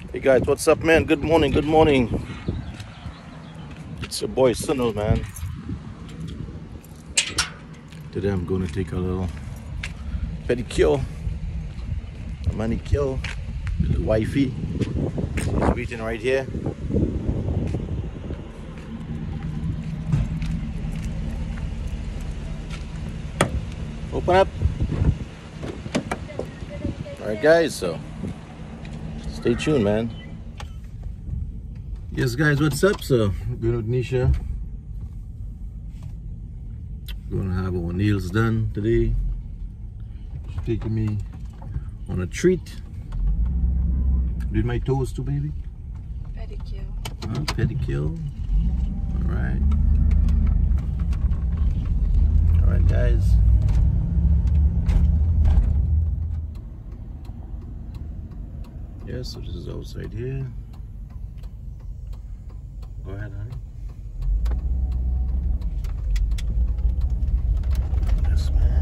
Hey guys, what's up, man? Good morning, good morning. It's your boy Sunil, man. Today I'm going to take a little pedicure, a manicure with the wifey. She's waiting right here. Open up. Alright guys, so stay tuned, man. Yes guys, what's up? So going with Nisha. Gonna have our nails done today. She's taking me on a treat. Did my toes too, baby? Pedicure. Pedicure. Alright. Alright guys. Yeah, so this is outside here. Go ahead, honey. Yes, man.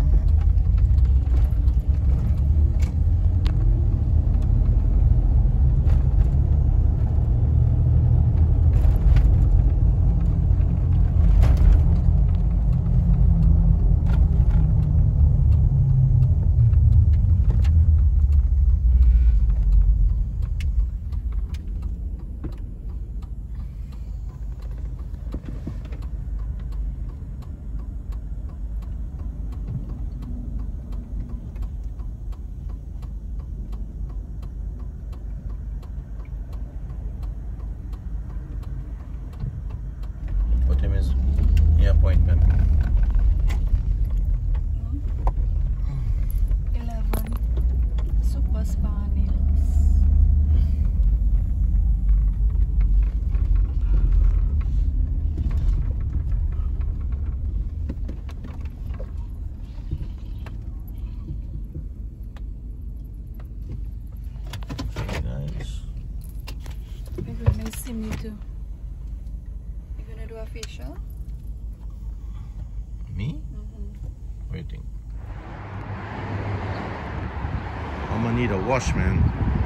What time is the appointment? 11. Super spa nails. Hey guys. You're gonna see me too. You're gonna do a facial? Me? Waiting. I'm gonna need a wash, man.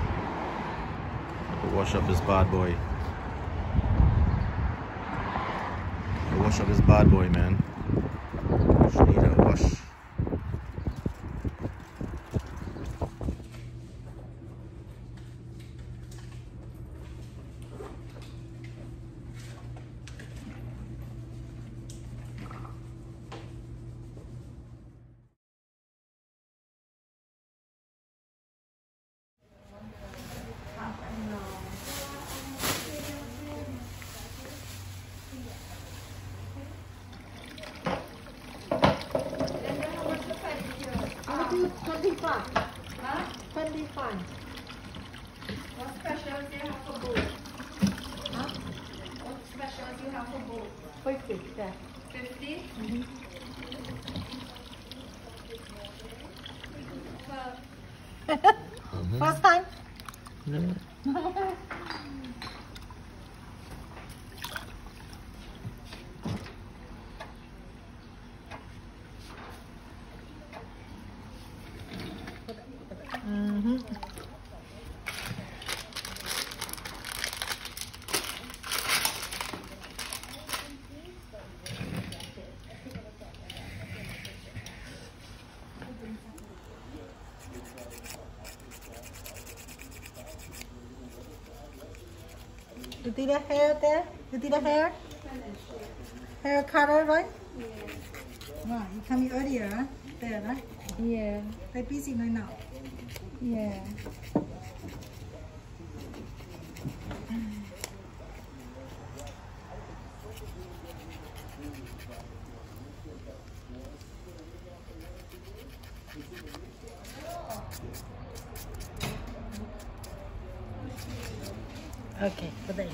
To wash up this bad boy. To wash up this bad boy, man. Just need a wash. Huh? 25. What specials do you have for both? Huh? What specials do you have for both? 50. Yeah. 50? First time? You did the hair there? You did the hair? Hair color, right? Yeah. Wow, you come here earlier, huh? There, right? Yeah. They're busy right now. Yeah. Okay, good day.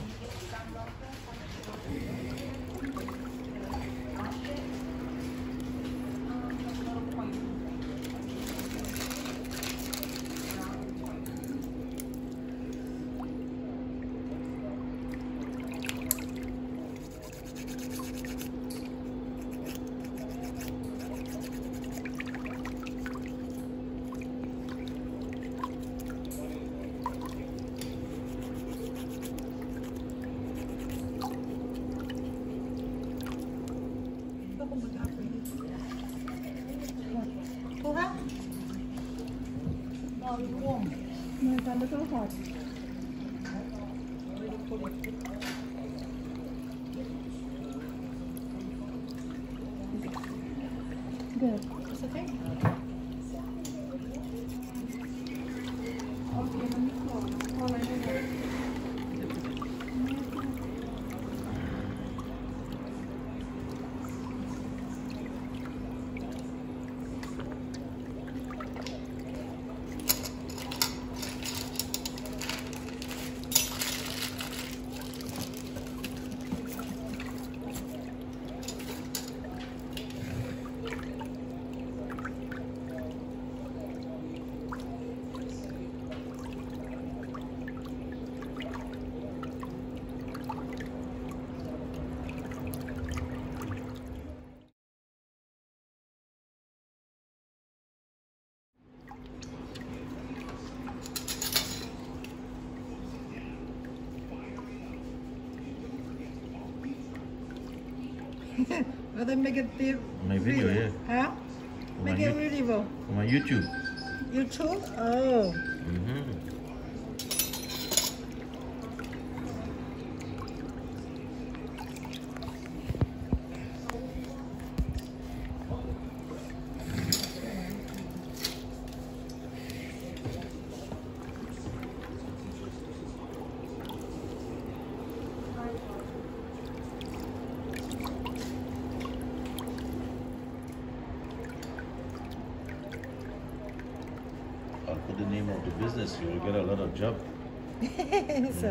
No, it's a little hot. Good. It's okay. Well, then make it the My video, yeah. Huh? Make it video. On my YouTube. YouTube? Oh. I'll put the name of the business. You will get a lot of job. So,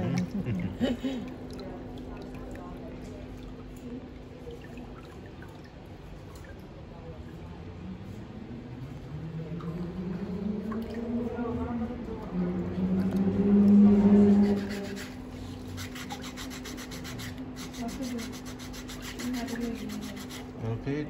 Okay.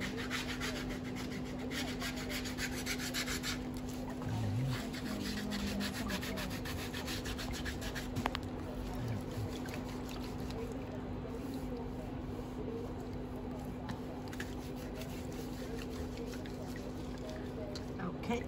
okay.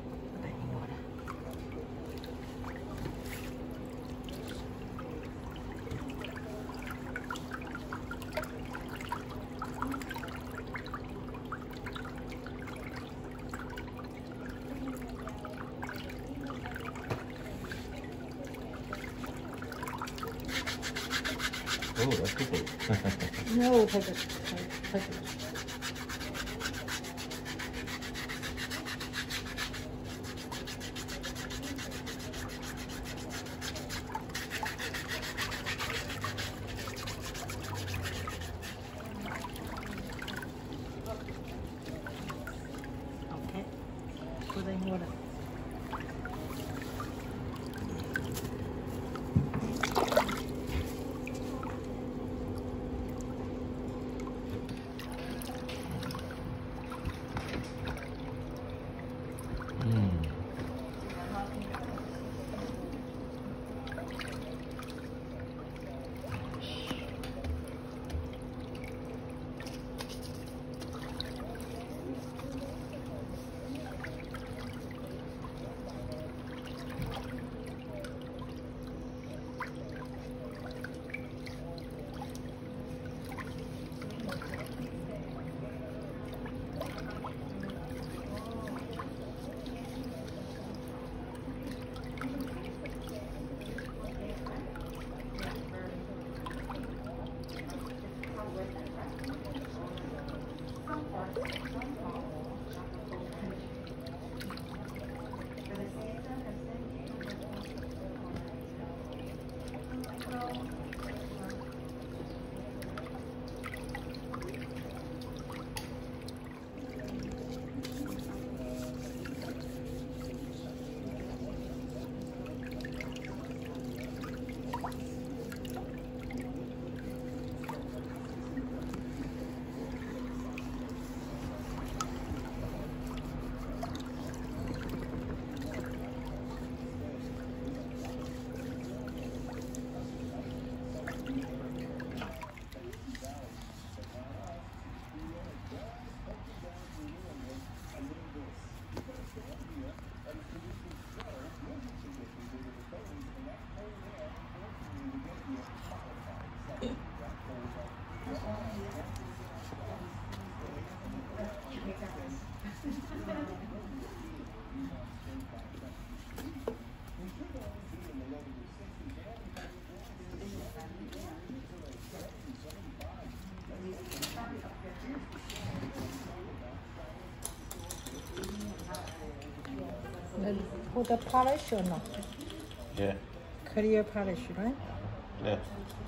Oh, that's cool. No, take it. Take it. Okay. Put in water. put the polish or not? Yeah. Clear polish, right? Yeah.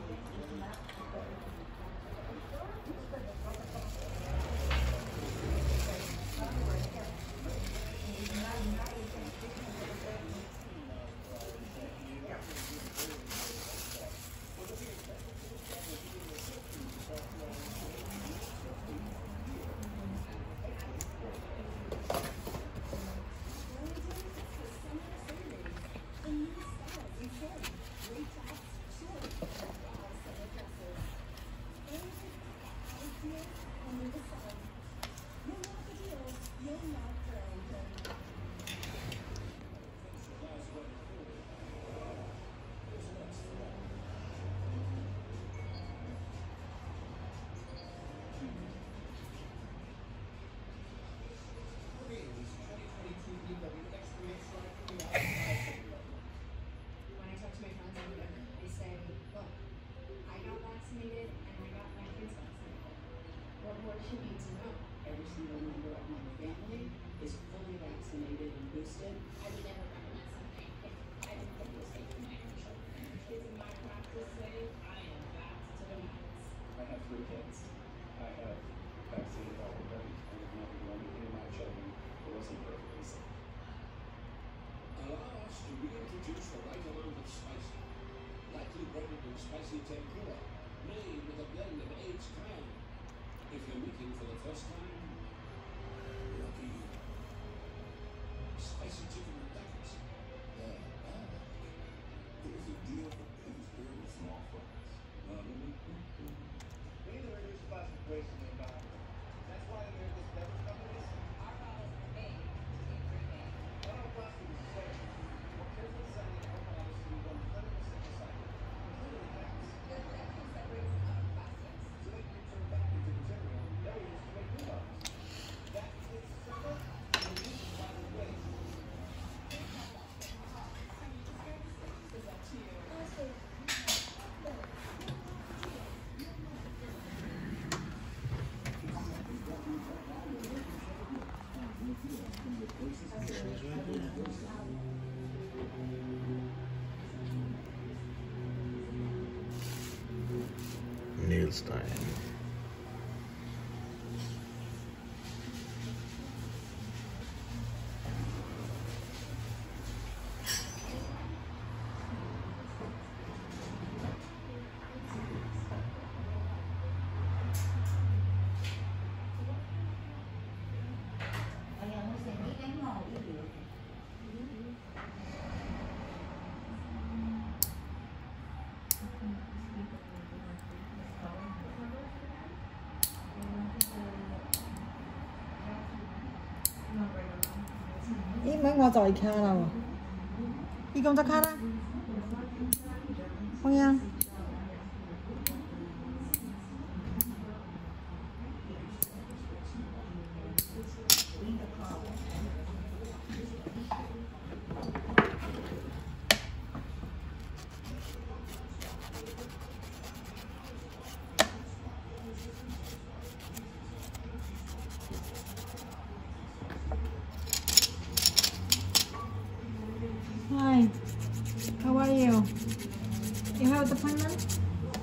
Spicy tempura, made with a blend of aged cayenne. If you're meeting for the first time, lucky you. Spicy chicken and nuggets. It was a deal for these very small fries. We need to reduce plastic waste in the environment. That's why the America's beverage companies are made to bring in. Not all plastic is the same. We're carefully setting it up on us to be 100% recycled. Nails time. Ý mấy ngồi giỏi khá nào. Đi công tác khá đó. Không nha. Hi, how are you? You have an appointment?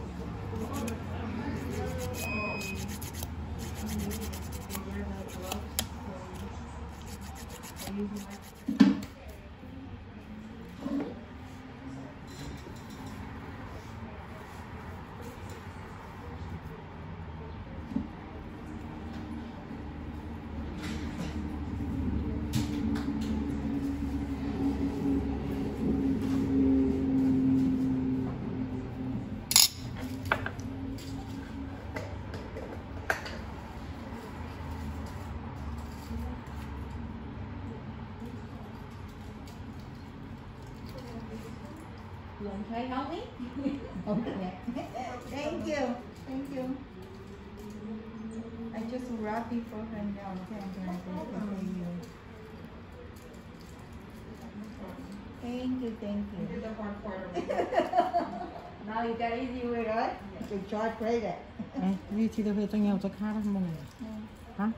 You want to try help me? Okay. Thank you. Thank you. I just wrap it for her now. Okay, I'm gonna go for you. Thank you, thank you. Here's the hard part of it. Now you got easy way, right? Good job, great it. Vì thì về tôi nghèo cho khá lắm mong. Hả?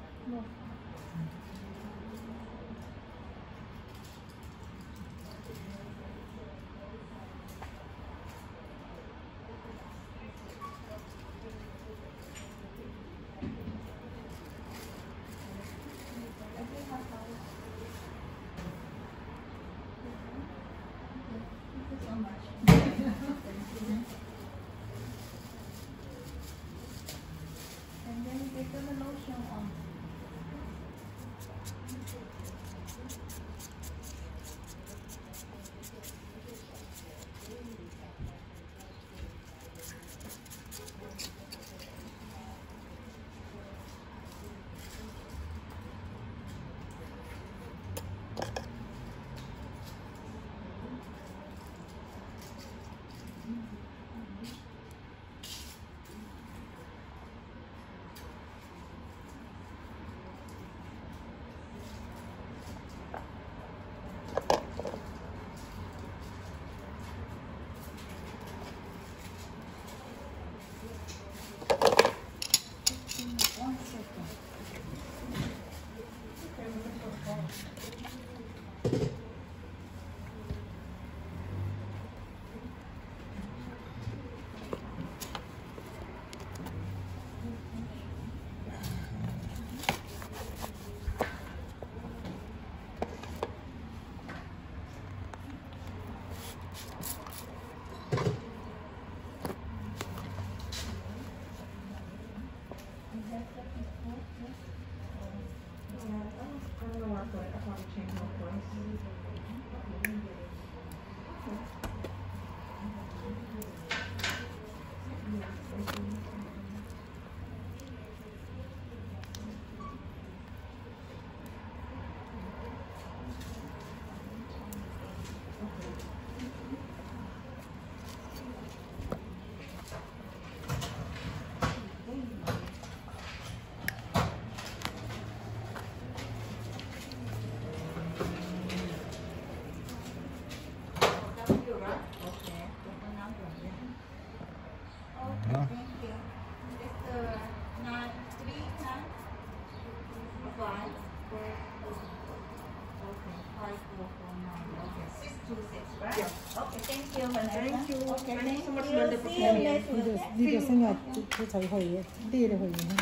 26, right? Okay, thank you, Vanessa. Thank you. Okay, Thank you so much, we'll Linda, for see you coming. next week. Đi được sinh nhật tôi thấy hồi đi được hồi này.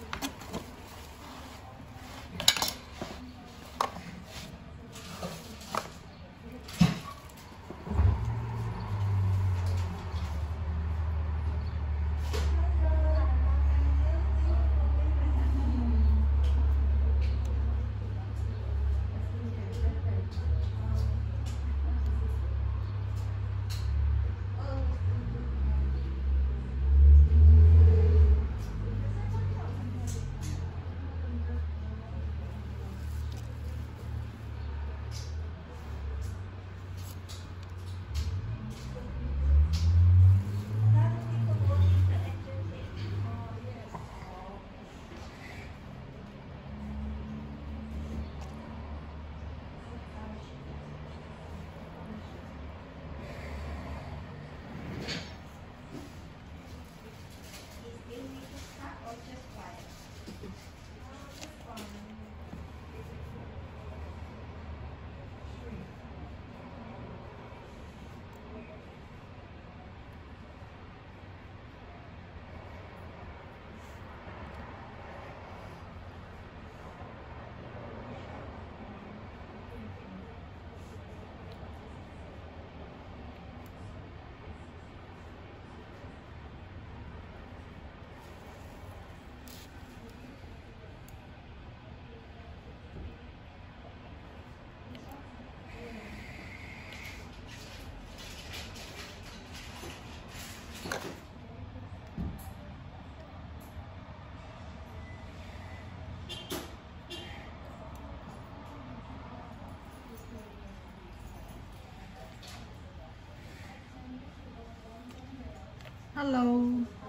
Hello.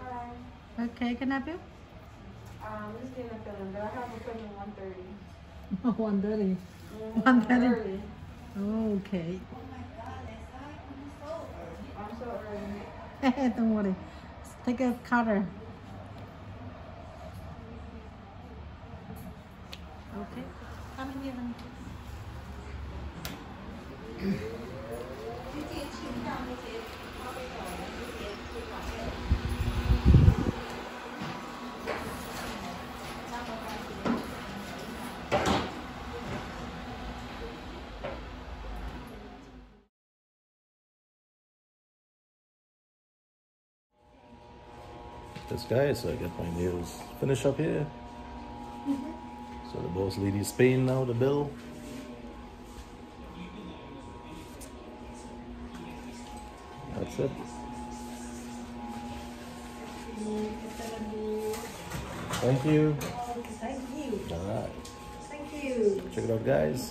Hi. Okay, can I help you? This is a film, but I have a film at 1:30. 1:30. 1:30. Early. Okay. I'm so early. Don't worry. Take a cutter. Okay. Come in here. This guy, so I get my nails finished up here. So the boss lady's paying now the bill. That's it. Thank you. Thank you. All right. Thank you. Check it out, guys.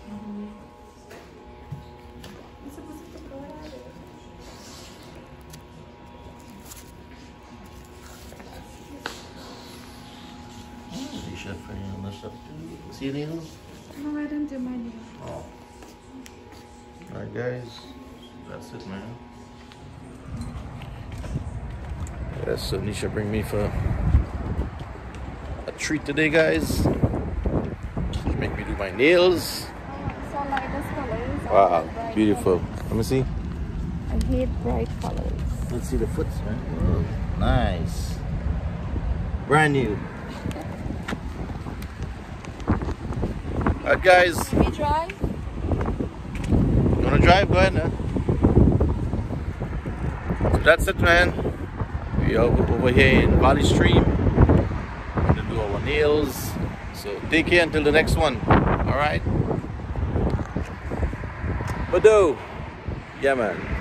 T-shirt for you and this stuff too. See your nails? No, I don't do my nails. Oh. Alright, guys. That's it, man. Yes, so Nisha bring me for a treat today, guys. She make me do my nails. So lightest colors. Wow, beautiful. Let me see. I hate bright colors. Let's see the foots, man. Oh, nice. Brand new. Alright, guys. Let me try. You wanna drive? Go ahead now. So that's it, man. We are over here in Valley Stream. We're gonna do our nails. So take care until the next one. Alright? Bado. Yeah, man.